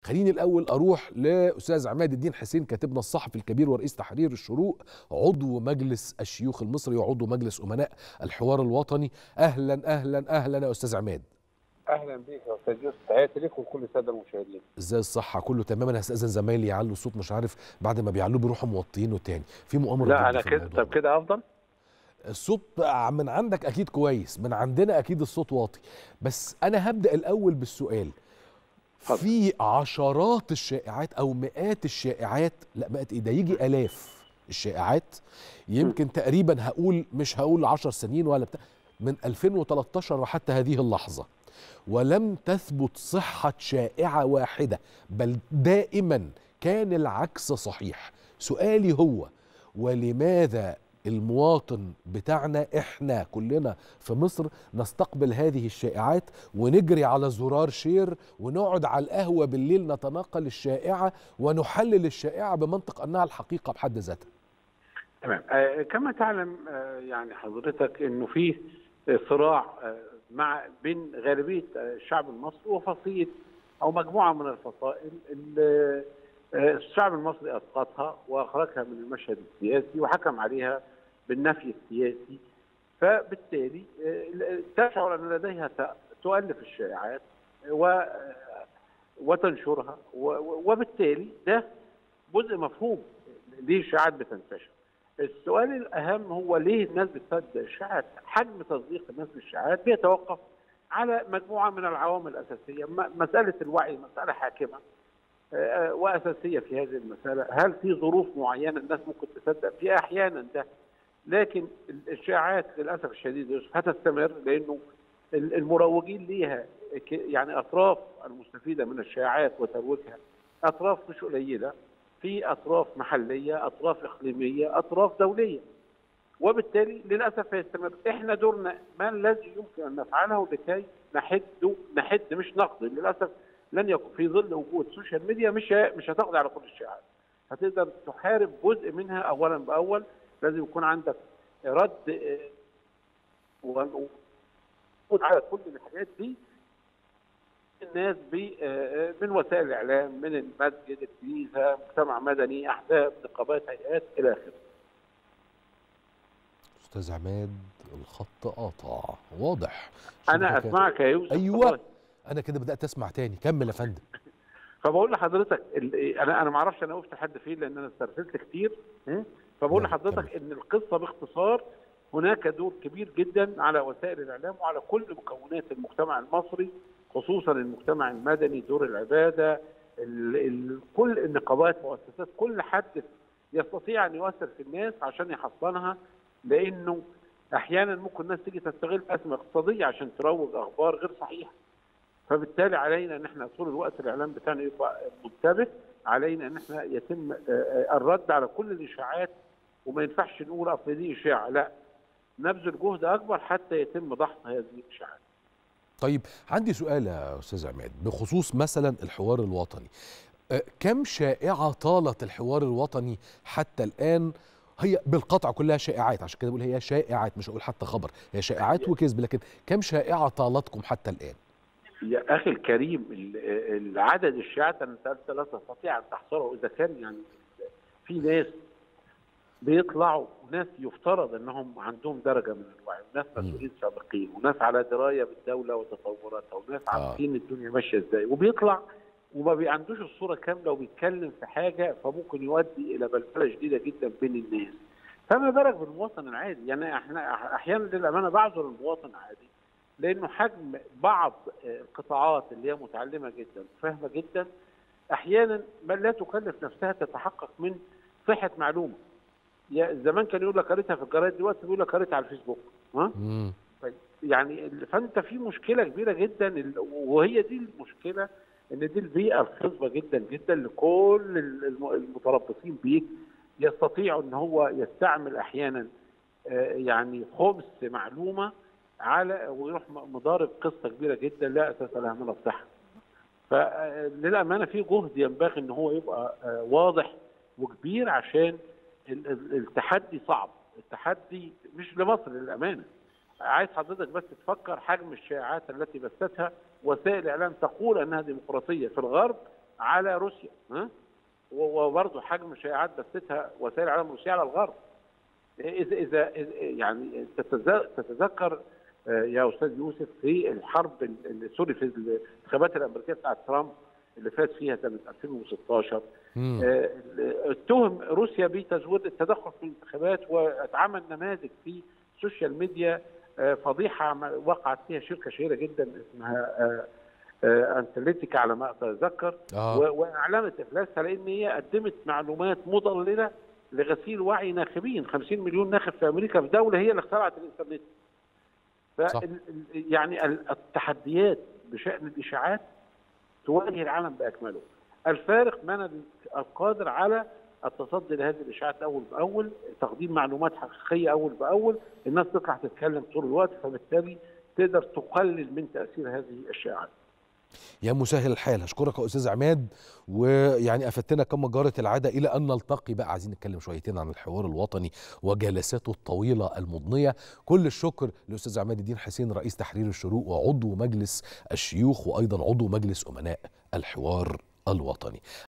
خليني الأول أروح لأستاذ عماد الدين حسين، كاتبنا الصحفي الكبير ورئيس تحرير الشروق، عضو مجلس الشيوخ المصري وعضو مجلس أمناء الحوار الوطني. أهلا أهلا أهلا يا أستاذ عماد. اهلا بيك يا استاذ يوسف، تحياتي لك وكل الساده المشاهدين. ازاي الصحة؟ كله تمام. أنا هستأذن زمايلي يعلوا الصوت، مش عارف بعد ما بيعلوه بيروحوا موطيينه تاني، في مؤامرة لا ضدي انا في كده، الموضوع طب ده. كده افضل. الصوت من عندك أكيد كويس، من عندنا أكيد الصوت واطي، بس أنا هبدأ الأول بالسؤال. اتفضل. في عشرات الشائعات او مئات الشائعات، لا مئات ايه ده، يجي الاف الشائعات، يمكن تقريبا مش هقول 10 سنين ولا بتاع، من 2013 وحتى هذه اللحظة، ولم تثبت صحة شائعة واحدة، بل دائما كان العكس صحيح. سؤالي هو، ولماذا المواطن بتاعنا احنا كلنا في مصر نستقبل هذه الشائعات ونجري على زرار شير ونقعد على القهوة بالليل نتناقل الشائعة ونحلل الشائعة بمنطق أنها الحقيقة بحد ذاتها؟ تمام. كما تعلم يعني حضرتك انه في صراع بين غالبيه الشعب المصري وفصيل او مجموعه من الفصائل اللي الشعب المصري اسقطها واخرجها من المشهد السياسي وحكم عليها بالنفي السياسي. فبالتالي تشعر ان لديها تؤلف الشائعات وتنشرها، وبالتالي ده جزء مفهوم ليه الشائعات بتنتشر. السؤال الاهم هو ليه الناس بتصدق الشائعات؟ حجم تصديق الناس للشائعات بيتوقف على مجموعه من العوامل الاساسيه. مساله الوعي مساله حاكمه واساسيه في هذه المساله. هل في ظروف معينه الناس ممكن تصدق فيها؟ احيانا ده، لكن الشائعات للاسف الشديد يوسف هتستمر، لانه المروجين ليها يعني اطراف المستفيده من الشائعات وترويجها اطراف مش قليله، في اطراف محليه، اطراف اقليميه، اطراف دوليه، وبالتالي للاسف هيستمر. احنا دورنا ما الذي يمكن ان نفعله لكي نحد مش نقضي. للاسف لن يكون في ظل وجود السوشيال ميديا مش هتقضي على كل الشائعات، هتقدر تحارب جزء منها اولا باول. لازم يكون عندك رد على كل الحاجات دي الناس من وسائل الاعلام، من المسجد، الكنيسه، مجتمع مدني، احزاب، نقابات، هيئات الى اخره. استاذ عماد الخط قاطع واضح. انا اسمعك يا يوسف. ايوه والله. انا كده بدات اسمع تاني، كمل يا فندم. فبقول لحضرتك انا ما اعرفش انا وقفت لحد فين لان انا استرسلت كتير. فبقول لحضرتك ان القصه باختصار هناك دور كبير جدا على وسائل الاعلام وعلى كل مكونات المجتمع المصري، خصوصا المجتمع المدني، دور العباده، كل النقابات، مؤسسات، كل حد يستطيع ان يؤثر في الناس عشان يحصنها، لانه احيانا ممكن الناس تيجي تستغل ازمه اقتصاديه عشان تروج اخبار غير صحيحه. فبالتالي علينا ان احنا طول الوقت الاعلام بتاعنا يبقى منتبه، علينا ان احنا يتم الرد على كل الاشاعات، وما ينفعش نقول اصل دي اشاعه، لا، نبذل جهد اكبر حتى يتم دحض هذه الاشاعات. طيب عندي سؤال يا استاذ عماد بخصوص مثلا الحوار الوطني. كم شائعه طالت الحوار الوطني حتى الان؟ هي بالقطع كلها شائعات، عشان كده بقول هي شائعات، مش هقول حتى خبر، هي شائعات وكذب، لكن كم شائعه طالتكم حتى الان؟ يا اخي الكريم، العدد الشائعات انت لا تستطيع ان تحصره. اذا كان يعني في ناس بيطلعوا، وناس يفترض انهم عندهم درجه من الوعي، وناس مسؤولين سابقين، وناس على درايه بالدوله وتطوراتها، وناس عارفين الدنيا ماشيه ازاي، وبيطلع وما عندوش الصوره كامله وبيتكلم في حاجه فممكن يؤدي الى بلبله شديده جدا بين الناس. فما بالك بالمواطن العادي؟ يعني احنا احيانا للامانه بعذر المواطن العادي، لانه حجم بعض القطاعات اللي هي متعلمه جدا وفاهمه جدا احيانا لا تكلف نفسها تتحقق من صحه معلومه. زمان كان يقول لك قريتها في الجرايد، دلوقتي بيقول لك قريتها على الفيسبوك. يعني فانت في مشكله كبيره جدا، وهي دي المشكله، ان دي البيئه الخصبه جدا جدا لكل المتربصين بيك، يستطيع ان هو يستعمل احيانا يعني خبث معلومه على ويروح مضارب قصه كبيره جدا لا اساس لها من الصحه. فللامانه في جهد ينبغي ان هو يبقى واضح وكبير، عشان التحدي صعب. التحدي مش لمصر للامانه. عايز حضرتك بس تفكر حجم الشائعات التي بثتها وسائل الاعلام تقول انها ديمقراطيه في الغرب، على روسيا، وبرضه حجم الشائعات بثتها وسائل الاعلام الروسيه على الغرب. اذا يعني تتذكر يا استاذ يوسف في الحرب سوري في الانتخابات الامريكيه بتاعت ترامب اللي فات فيها سنه 2016 اتهم روسيا بتزوير التدخل في الانتخابات، واتعمل نماذج في السوشيال ميديا فضيحه وقعت فيها شركه شهيره جدا اسمها انتليتيكا على ما اتذكر، واعلنت افلاسها لان هي قدمت معلومات مضلله لغسيل وعي ناخبين 50 مليون ناخب في امريكا، في دوله هي اللي اخترعت الانترنت. يعني التحديات بشان الاشاعات تواجه العالم باكمله. الفارق من القادر على التصدي لهذه الاشاعات اول باول، تقديم معلومات حقيقيه اول باول، الناس تطلع تتكلم طول الوقت، فبالتالي تقدر تقلل من تاثير هذه الشائعات. يا مسهل الحال، اشكرك يا استاذ عماد، ويعني افدتنا كما جرت العاده. الى ان نلتقي بقى، عايزين نتكلم شويتين عن الحوار الوطني وجلساته الطويله المضنيه. كل الشكر لاستاذ عماد الدين حسين، رئيس تحرير الشروق وعضو مجلس الشيوخ، وايضا عضو مجلس امناء الحوار الوطني.